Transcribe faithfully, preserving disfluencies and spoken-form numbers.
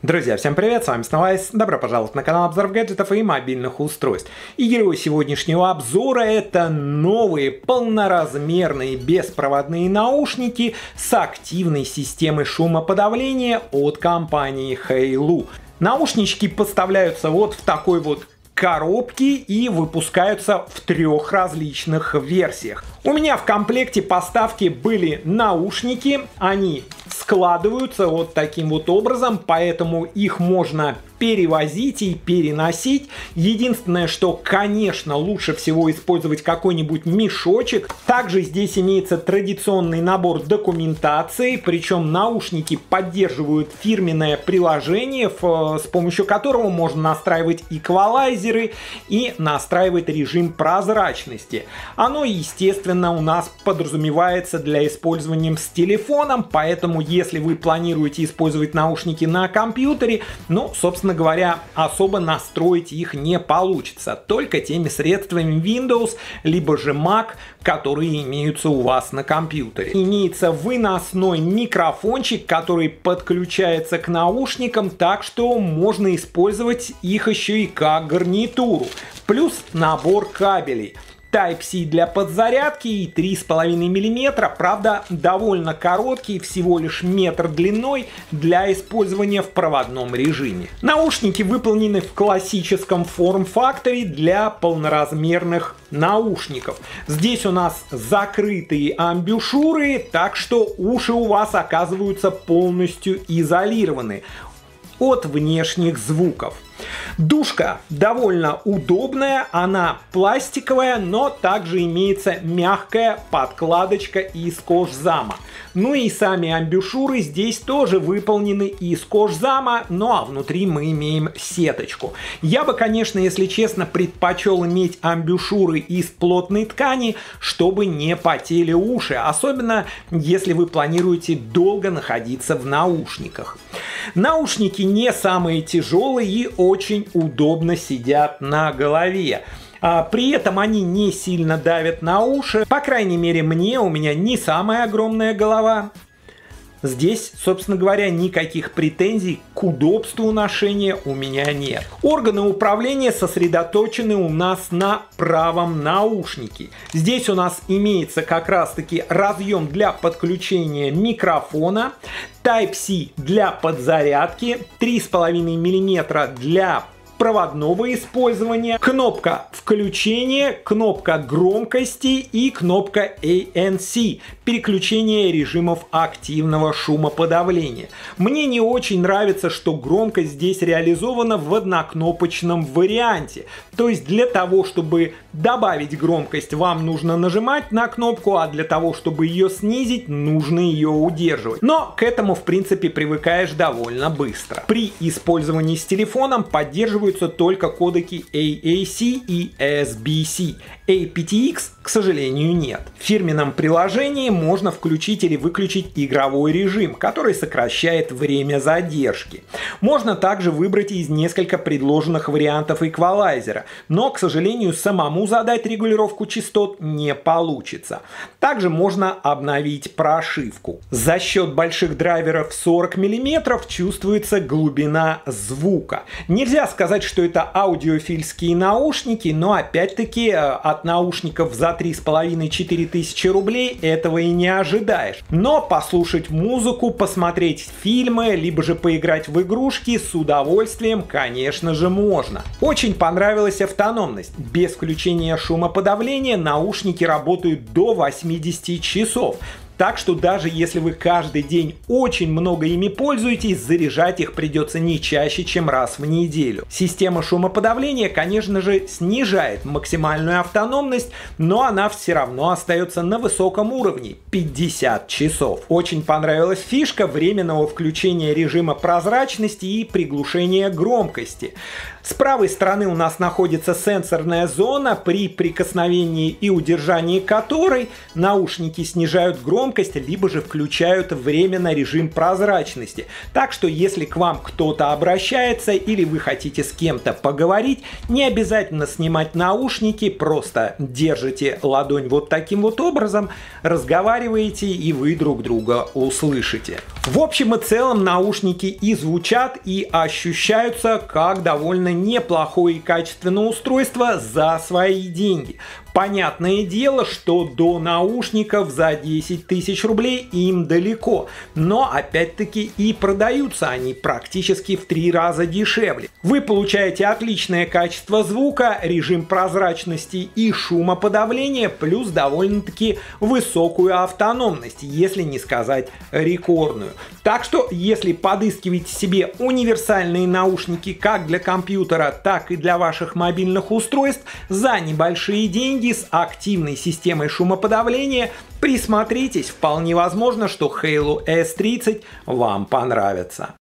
Друзья, всем привет, с вами снова Айс. Добро пожаловать на канал обзоров гаджетов и мобильных устройств. И герой сегодняшнего обзора — это новые полноразмерные беспроводные наушники с активной системой шумоподавления от компании Hailu. Наушнички поставляются вот в такой вот коробки и выпускаются в трех различных версиях. У меня в комплекте поставки были наушники, они складываются вот таким вот образом, поэтому их можно перевозить и переносить. Единственное, что, конечно, лучше всего использовать какой-нибудь мешочек. Также здесь имеется традиционный набор документации, причем наушники поддерживают фирменное приложение, с помощью которого можно настраивать эквалайзеры и настраивать режим прозрачности. Оно, естественно, у нас подразумевается для использования с телефоном, поэтому если вы планируете использовать наушники на компьютере, ну, собственно говоря, особо настроить их не получится, только теми средствами Windows, либо же Mac, которые имеются у вас на компьютере. Имеется выносной микрофончик, который подключается к наушникам, так что можно использовать их еще и как гарнитуру. Плюс набор кабелей. Type-C для подзарядки и три с половиной миллиметра, правда, довольно короткий, всего лишь метр длиной, для использования в проводном режиме. Наушники выполнены в классическом форм-факторе для полноразмерных наушников. Здесь у нас закрытые амбушюры, так что уши у вас оказываются полностью изолированы от внешних звуков. Дужка довольно удобная, она пластиковая, но также имеется мягкая подкладочка из кожзама. Ну и сами амбушюры здесь тоже выполнены из кожзама, ну а внутри мы имеем сеточку. Я бы, конечно, если честно, предпочел иметь амбушюры из плотной ткани, чтобы не потели уши, особенно если вы планируете долго находиться в наушниках. Наушники не самые тяжелые и очень удобно сидят на голове. А при этом они не сильно давят на уши. По крайней мере, мне, у меня не самая огромная голова. Здесь, собственно говоря, никаких претензий к удобству ношения у меня нет. Органы управления сосредоточены у нас на правом наушнике. Здесь у нас имеется как раз-таки разъем для подключения микрофона, Type-C для подзарядки, три с половиной миллиметра для проводного использования, кнопка включения, кнопка громкости и кнопка эй эн си, переключение режимов активного шумоподавления. Мне не очень нравится, что громкость здесь реализована в однокнопочном варианте. То есть для того, чтобы добавить громкость, вам нужно нажимать на кнопку, а для того, чтобы ее снизить, нужно ее удерживать. Но к этому, в принципе, привыкаешь довольно быстро. При использовании с телефоном поддерживают только кодеки эй эй си и эс би си. эй пи ти экс, к сожалению, нет. В фирменном приложении можно включить или выключить игровой режим, который сокращает время задержки. Можно также выбрать из нескольких предложенных вариантов эквалайзера, но, к сожалению, самому задать регулировку частот не получится. Также можно обновить прошивку. За счет больших драйверов сорок миллиметров чувствуется глубина звука. Нельзя сказать, что это аудиофильские наушники, но опять-таки от наушников за три с половиной — четыре тысячи рублей этого и не ожидаешь. Но послушать музыку, посмотреть фильмы, либо же поиграть в игрушки с удовольствием, конечно же, можно. Очень понравилась автономность. Без включения шумоподавления наушники работают до восьмидесяти часов. Так что даже если вы каждый день очень много ими пользуетесь, заряжать их придется не чаще, чем раз в неделю. Система шумоподавления, конечно же, снижает максимальную автономность, но она все равно остается на высоком уровне – пятьдесят часов. Очень понравилась фишка временного включения режима прозрачности и приглушения громкости. С правой стороны у нас находится сенсорная зона, при прикосновении и удержании которой наушники снижают громкость громкость, либо же включают временно режим прозрачности. Так что если к вам кто-то обращается или вы хотите с кем-то поговорить, не обязательно снимать наушники, просто держите ладонь вот таким вот образом, разговариваете и вы друг друга услышите. В общем и целом наушники и звучат, и ощущаются как довольно неплохое и качественное устройство за свои деньги. Понятное дело, что до наушников за десять тысяч рублей им далеко, но опять-таки и продаются они практически в три раза дешевле. Вы получаете отличное качество звука, режим прозрачности и шумоподавления, плюс довольно-таки высокую автономность, если не сказать рекордную. Так что, если подыскиваете себе универсальные наушники как для компьютера, так и для ваших мобильных устройств за небольшие деньги с активной системой шумоподавления, присмотритесь, вполне возможно, что Halo эс тридцать вам понравится.